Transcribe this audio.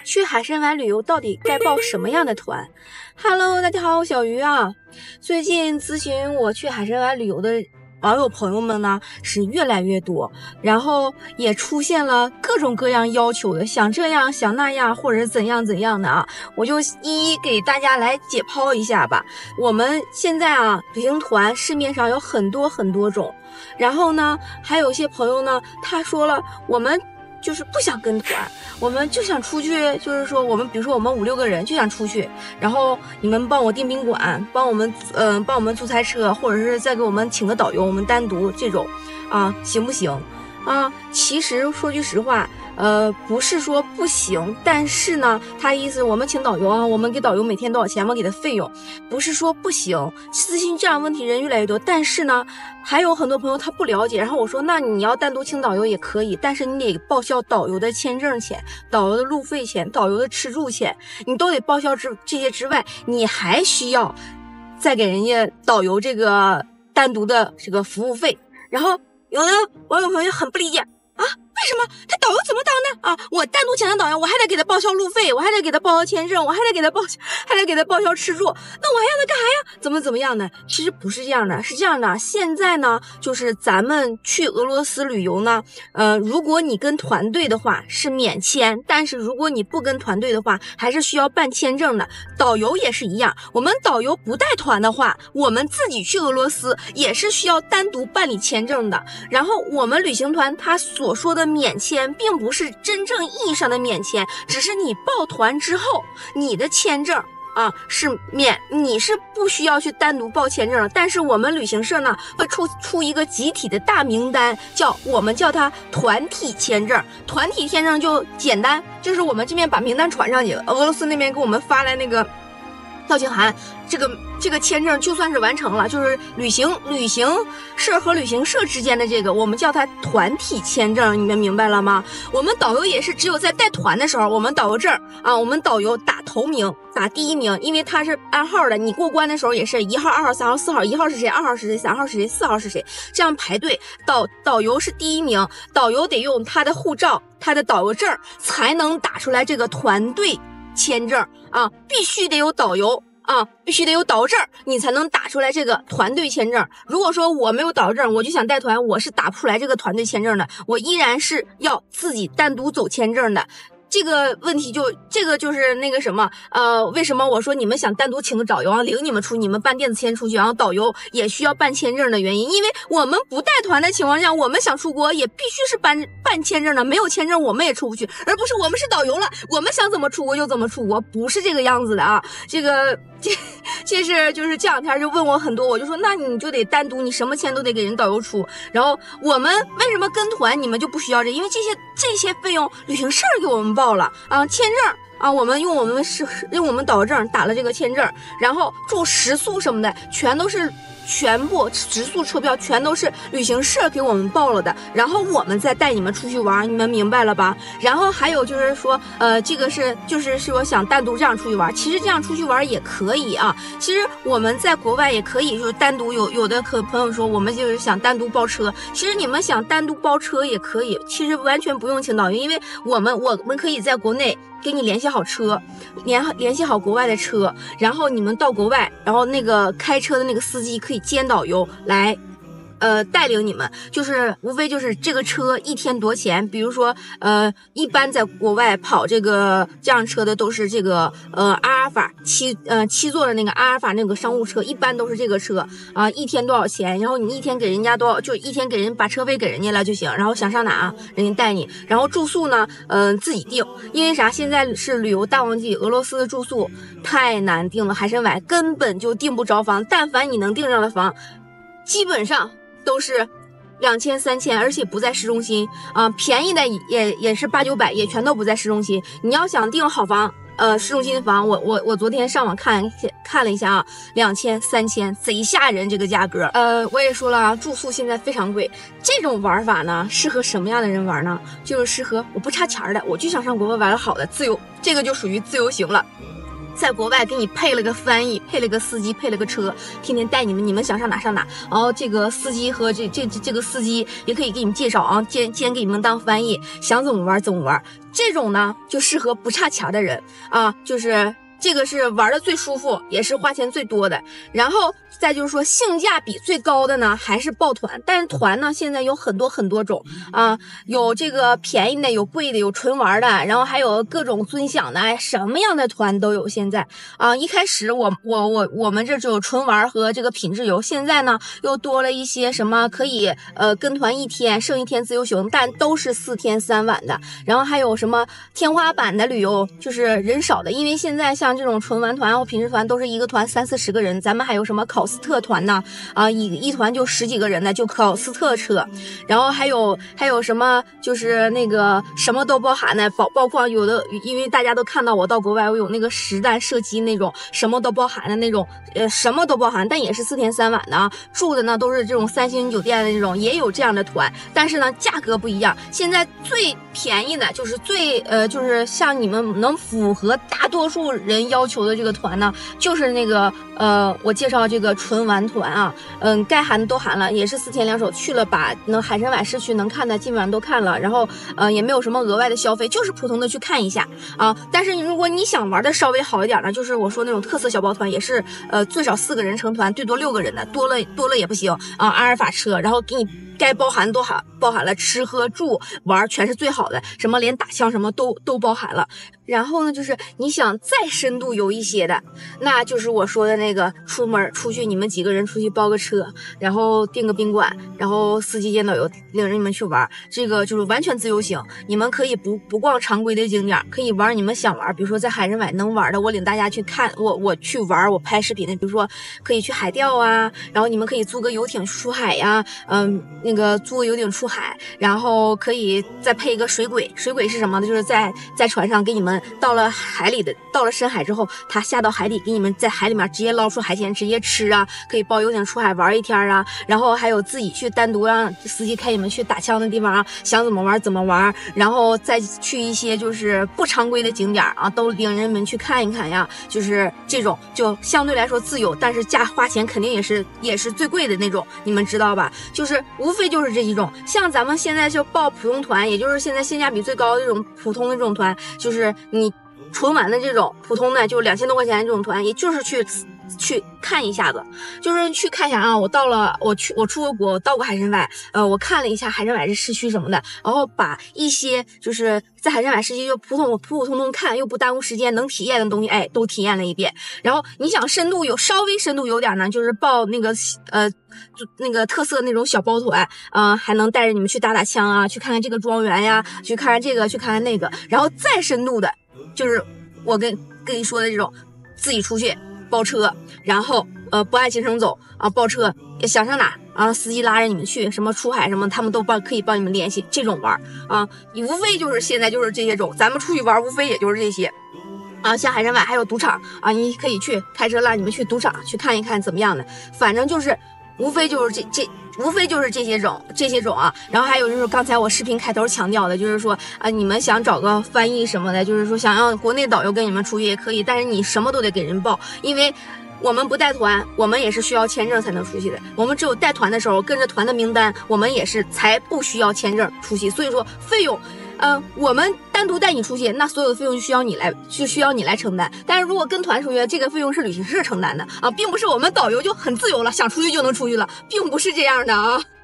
去海参崴旅游到底该报什么样的团 ？Hello， 大家好，我小鱼啊。最近咨询我去海参崴旅游的网友朋友们呢是越来越多，然后也出现了各种各样要求的，想这样想那样，或者是怎样怎样的啊，我就一一给大家来解剖一下吧。我们现在啊，旅行团市面上有很多种，然后呢，还有一些朋友呢，他说了，我们就是不想跟团，我们就想出去，就是说我们比如说我们5、6个人就想出去，然后你们帮我订宾馆，帮我们租台车，或者是再给我们请个导游，我们单独这种啊，行不行啊？其实说句实话，不是说不行，但是呢，他意思我们请导游啊，我们给导游每天多少钱，我给他费用，不是说不行。咨询这样问题人越来越多，但是呢，还有很多朋友他不了解，然后我说那你要单独请导游也可以，但是你得报销导游的签证钱、导游的路费钱、导游的吃住钱，你都得报销这些之外，你还需要再给人家导游这个单独的这个服务费。然后有的网友朋友很不理解啊，为什么他导游怎么当的啊？我单独请他导游，我还得给他报销路费，我还得给他报销签证，我还得给他报销吃住，那我还让他干啥呀？怎么样呢？其实不是这样的，是这样的。现在呢，就是咱们去俄罗斯旅游呢，如果你跟团队的话是免签，但是如果你不跟团队的话，还是需要办签证的。导游也是一样，我们导游不带团的话，我们自己去俄罗斯也是需要单独办理签证的。然后我们旅行团他所说的免签并不是真正意义上的免签，只是你报团之后你的签证啊是免，你是不需要去单独报签证的。但是我们旅行社呢会出一个集体的大名单，我们叫它团体签证。团体签证就简单，就是我们这边把名单传上去，俄罗斯那边给我们发来那个邀请函，这个签证就算是完成了，就是旅行社和旅行社之间的这个，我们叫它团体签证，你们明白了吗？我们导游也是只有在带团的时候，我们导游证啊，我们导游打头名，打第一名，因为他是按号的，你过关的时候也是1号、2号、3号、4号，1号是谁，2号是谁，3号是谁，4号是谁，这样排队，导游是第一名，导游得用他的护照、他的导游证才能打出来这个团队签证啊，必须得有导游啊，必须得有导游证，你才能打出来这个团队签证。如果说我没有导游证，我就想带团，我是打不出来这个团队签证的，我依然是要自己单独走签证的。这个问题就是那个什么，为什么我说你们想单独请个导游啊，领你们出，你们办电子签出去，然后导游也需要办签证的原因，因为我们不带团的情况下，我们想出国也必须是办签证的，没有签证我们也出不去，而不是我们是导游了，我们想怎么出国就怎么出国，不是这个样子的啊。这是就是这两天就问我很多，我就说那你就得单独，你什么钱都得给人导游出。然后我们为什么跟团你们就不需要这？因为这些费用旅行社给我们报了啊，签证啊，我们用我们导游证打了这个签证，然后住食宿什么的全部食宿车票全都是旅行社给我们报了的，然后我们再带你们出去玩，你们明白了吧？然后还有就是说，这个就是说想单独这样出去玩，其实这样出去玩也可以啊。其实我们在国外也可以，就是单独有的朋友说我们就是想单独包车，其实你们想单独包车也可以，其实完全不用请导游，因为我们可以在国内给你联系好车，联系好国外的车，然后你们到国外，然后那个开车的那个司机可以兼导游来带领你们，就是无非就是这个车一天多钱，比如说一般在国外跑这样车的都是这个阿尔法7座的那个阿尔法那个商务车，一般都是这个车啊，一天多少钱，然后你一天给人家就一天给人把车费给人家了就行，然后想上哪啊人家带你，然后住宿呢自己订，因为啥？现在是旅游大旺季，俄罗斯的住宿太难订了，海参崴根本就订不着房，但凡你能订上的房基本上都是2000、3000，而且不在市中心啊，便宜的也是800、900，也全都不在市中心。你要想订好房，市中心的房，我昨天上网看了一下啊，2000、3000，贼吓人这个价格。我也说了啊，住宿现在非常贵。这种玩法呢，适合什么样的人玩呢？就是适合我不差钱的，我就想上国外玩的好的自由，这个就属于自由行了。 在国外给你配了个翻译，配了个司机，配了个车，天天带你们想上哪上哪。然后这个司机和这个司机也可以给你们介绍啊，兼给你们当翻译，想怎么玩怎么玩。这种呢就适合不差钱的人啊，就是这个是玩的最舒服，也是花钱最多的。然后再就是说性价比最高的呢还是报团，但是团呢现在有很多种啊，有这个便宜的，有贵的，有纯玩的，然后还有各种尊享的，什么样的团都有。现在啊，一开始我们这只有纯玩和这个品质游，现在呢又多了一些什么可以跟团1天剩1天自由行，但都是4天3晚的。然后还有什么天花板的旅游，就是人少的，因为现在像这种纯玩团或品质团都是一个团30-40个人，咱们还有什么考斯特团呢？啊，一团就10几个人的，就考斯特车。然后还有什么就是那个什么都包含的，包括有的，因为大家都看到我到国外，我有那个实弹射击那种什么都包含的那种，什么都包含，但也是4天3晚的啊。住的呢都是这种3星酒店的那种，也有这样的团，但是呢价格不一样。现在最便宜的就是就是像你们能符合大多数人要求的这个团呢，就是那个我介绍这个纯玩团啊，该含的都含了，也是4天2首去了，把海参崴市区能看的基本上都看了，然后也没有什么额外的消费，就是普通的去看一下啊。但是如果你想玩的稍微好一点呢，就是我说那种特色小包团，也是最少4个人成团，最多6个人的，多了也不行啊。阿尔法车，然后给你该包含都包含了，吃喝住玩全是最好的，什么连打枪什么都包含了。然后呢，就是你想再深度游一些的，那就是我说的那个出去，你们几个人出去包个车，然后订个宾馆，然后司机兼导游领着你们去玩，这个就是完全自由行。你们可以不逛常规的景点，可以玩你们想玩，比如说在海参崴能玩的，我领大家去看，我去玩，我拍视频的，比如说可以去海钓啊，然后你们可以租个游艇出海呀，那个租个游艇出海，然后可以再配一个水鬼。水鬼是什么呢？就是在船上给你们到了深海之后，他下到海底给你们在海里面直接捞出海鲜直接吃啊，可以包游艇出海玩1天啊，然后还有自己去单独让司机开你们去打枪的地方啊，想怎么玩怎么玩，然后再去一些就是不常规的景点啊，都领人们去看一看呀，就是这种就相对来说自由，但是花钱肯定也是最贵的那种，你们知道吧？就是无非就是这几种，像咱们现在就报普通团，也就是现在性价比最高的这种普通的这种团，就是你纯玩的这种普通的就2000多块钱这种团，也就是去看一下子，就是去看一下啊。我出过国，我到过海参崴，我看了一下海参崴这市区什么的，然后把一些就是在海参崴市区就普普通通看又不耽误时间能体验的东西，都体验了一遍。然后你想稍微深度有点呢，就是报那个那个特色那种小包团，还能带着你们去打打枪啊，去看看这个庄园呀，去看看这个，去看看那个。然后再深度的，就是我跟你说的这种自己出去包车，然后不按行程走啊，包车想上哪啊，司机拉着你们去，什么出海什么，他们都可以帮你们联系，这种玩啊，你无非就是现在就是这些种，咱们出去玩无非也就是这些啊。像海参崴还有赌场啊，你可以去开车拉你们去赌场去看一看怎么样的，反正就是无非就是这些种啊。然后还有就是刚才我视频开头强调的，就是说你们想找个翻译什么的，就是说想让国内导游跟你们出去也可以，但是你什么都得给人报，因为我们不带团，我们也是需要签证才能出去的。我们只有带团的时候，跟着团的名单，我们也是才不需要签证出去。所以说费用，我们单独带你出去，那所有的费用就需要你来承担。但是如果跟团出去，这个费用是旅行社承担的啊，并不是我们导游就很自由了，想出去就能出去了，并不是这样的啊。